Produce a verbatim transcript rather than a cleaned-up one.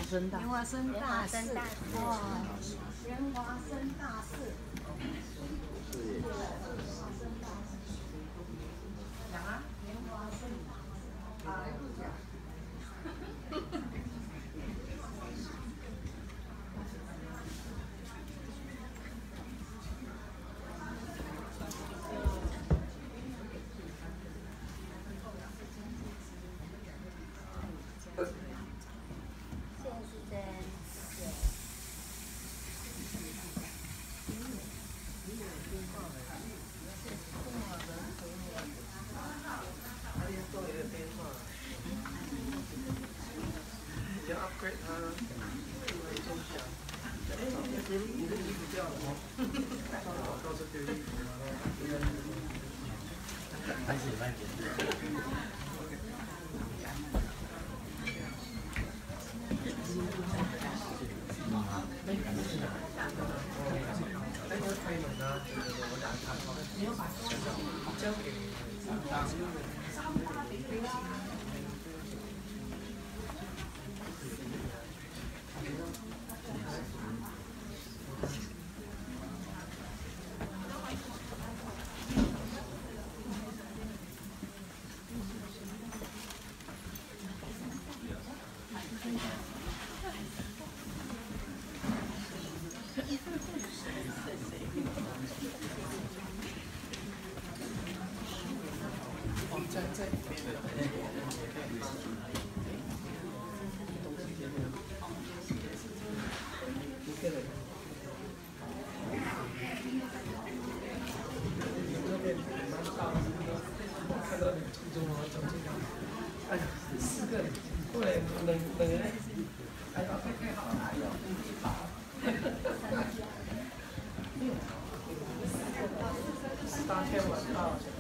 生大， 莲花生大士， 哦， 莲花生大士， 是。 讲啊，莲花生大士，啊，不讲。 现在是在你要 upgrade 它，来中奖。哎，你的你的衣服掉了吗？我到时候丢衣服了。 开始慢点。 那个开门啊，我打开好了，交给在在里面的一个人。那边蛮大的，看到你初中啊，走进来，哎呀，四个人，后来两两个人，哎呀，太太好了，哎呀，一跑，十八天晚到。